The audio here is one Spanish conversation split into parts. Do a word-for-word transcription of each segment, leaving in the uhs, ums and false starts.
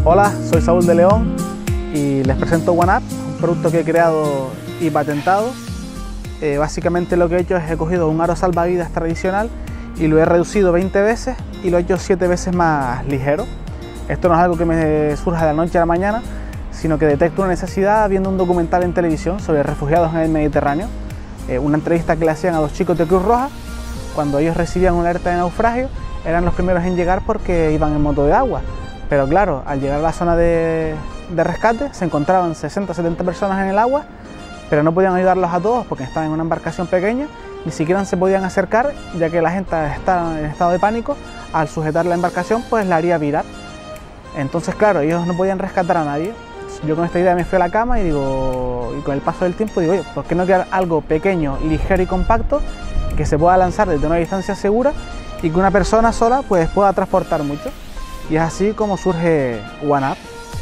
Hola, soy Saúl de León y les presento OneUp, un producto que he creado y patentado. Eh, básicamente lo que he hecho es he cogido un aro salvavidas tradicional y lo he reducido veinte veces y lo he hecho siete veces más ligero. Esto no es algo que me surja de la noche a la mañana, sino que detecto una necesidad viendo un documental en televisión sobre refugiados en el Mediterráneo. Eh, una entrevista que le hacían a los chicos de Cruz Roja. Cuando ellos recibían una alerta de naufragio, eran los primeros en llegar porque iban en moto de agua. Pero claro, al llegar a la zona de, de rescate se encontraban sesenta a setenta personas en el agua, pero no podían ayudarlos a todos porque estaban en una embarcación pequeña, ni siquiera se podían acercar, ya que la gente estaba en estado de pánico. Al sujetar la embarcación pues la haría virar. Entonces claro, ellos no podían rescatar a nadie. Yo con esta idea me fui a la cama y digo, y con el paso del tiempo digo, oye, ¿por qué no crear algo pequeño, ligero y compacto que se pueda lanzar desde una distancia segura y que una persona sola pues pueda transportar mucho? Y es así como surge OneUp.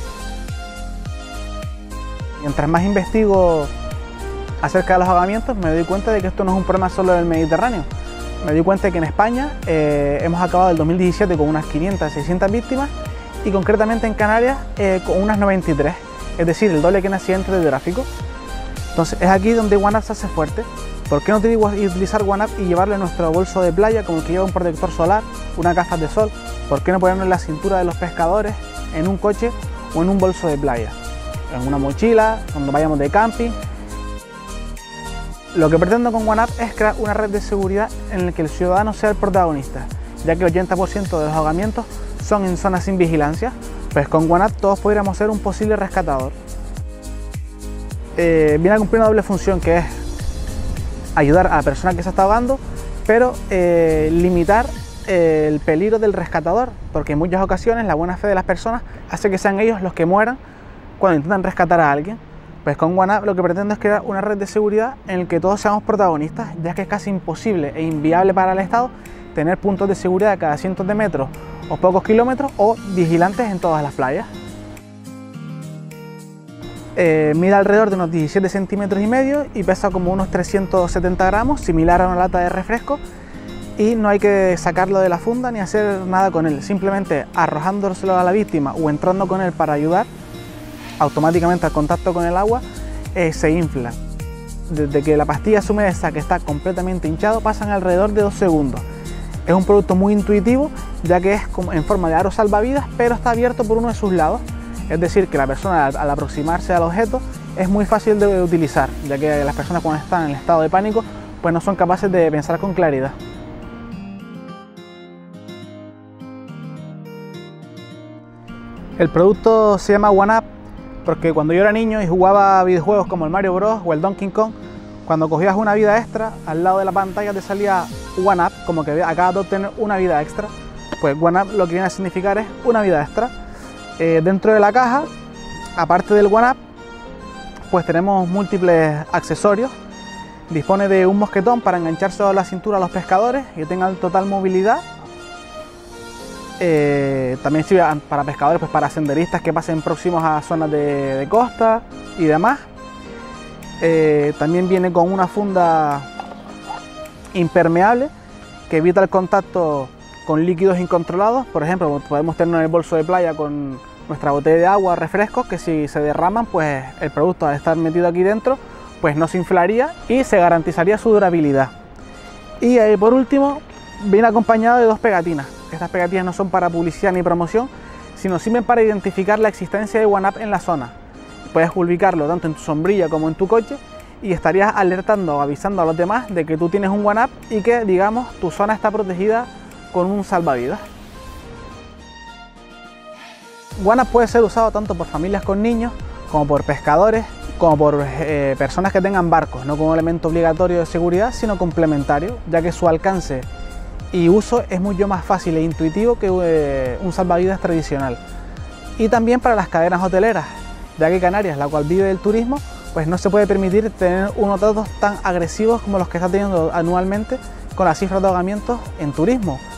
Mientras más investigo acerca de los ahogamientos, me doy cuenta de que esto no es un problema solo del Mediterráneo. Me doy cuenta de que en España eh, hemos acabado el dos mil diecisiete con unas quinientas, seiscientas víctimas y concretamente en Canarias eh, con unas noventa y tres, es decir, el doble que en accidentes de tráfico. Entonces es aquí donde OneUp se hace fuerte. ¿Por qué no utilizar OneUp y llevarle nuestro bolso de playa como el que lleva un protector solar, unas gafas de sol? ¿Por qué no ponerlo en la cintura de los pescadores, en un coche o en un bolso de playa? En una mochila, cuando vayamos de camping. Lo que pretendo con OneUp es crear una red de seguridad en la que el ciudadano sea el protagonista, ya que el ochenta por ciento de los ahogamientos son en zonas sin vigilancia. Pues con OneUp todos podríamos ser un posible rescatador. Eh, viene a cumplir una doble función, que es ayudar a la persona que se está ahogando, pero eh, limitar eh, el peligro del rescatador, porque en muchas ocasiones la buena fe de las personas hace que sean ellos los que mueran cuando intentan rescatar a alguien. Pues con OneUp lo que pretendo es crear una red de seguridad en la que todos seamos protagonistas, ya que es casi imposible e inviable para el Estado tener puntos de seguridad cada cientos de metros o pocos kilómetros o vigilantes en todas las playas. Eh, mide alrededor de unos diecisiete centímetros y medio y pesa como unos trescientos setenta gramos, similar a una lata de refresco, y no hay que sacarlo de la funda ni hacer nada con él, simplemente arrojándoselo a la víctima o entrando con él para ayudar, automáticamente al contacto con el agua eh, se infla. Desde que la pastilla se humedezca, que está completamente hinchado, pasan alrededor de dos segundos. Es un producto muy intuitivo, ya que es como en forma de aro salvavidas, pero está abierto por uno de sus lados. Es decir, que la persona al aproximarse al objeto es muy fácil de utilizar, ya que las personas cuando están en estado de pánico pues no son capaces de pensar con claridad. El producto se llama OneUp porque cuando yo era niño y jugaba a videojuegos como el Mario Bros o el Donkey Kong, cuando cogías una vida extra, al lado de la pantalla te salía OneUp, como que acabas de obtener una vida extra. Pues OneUp lo que viene a significar es una vida extra. Eh, dentro de la caja, aparte del OneUp, pues tenemos múltiples accesorios. Dispone de un mosquetón para engancharse a la cintura a los pescadores y que tengan total movilidad. Eh, también sirve para pescadores, pues para senderistas que pasen próximos a zonas de, de costa y demás. Eh, también viene con una funda impermeable que evita el contacto con líquidos incontrolados. Por ejemplo, podemos tener en el bolso de playa con nuestra botella de agua, refrescos, que si se derraman, pues el producto al estar metido aquí dentro, pues no se inflaría y se garantizaría su durabilidad. Y eh, por último, viene acompañado de dos pegatinas. Estas pegatinas no son para publicidad ni promoción, sino sirven para identificar la existencia de OneUp en la zona. Puedes ubicarlo tanto en tu sombrilla como en tu coche y estarías alertando o avisando a los demás de que tú tienes un OneUp y que, digamos, tu zona está protegida con un salvavidas. OneUp puede ser usado tanto por familias con niños, como por pescadores, como por eh, personas que tengan barcos, no como elemento obligatorio de seguridad, sino complementario, ya que su alcance y uso es mucho más fácil e intuitivo que eh, un salvavidas tradicional. Y también para las cadenas hoteleras, ya que Canarias, la cual vive del turismo, pues no se puede permitir tener unos datos tan agresivos como los que está teniendo anualmente con las cifras de ahogamientos en turismo.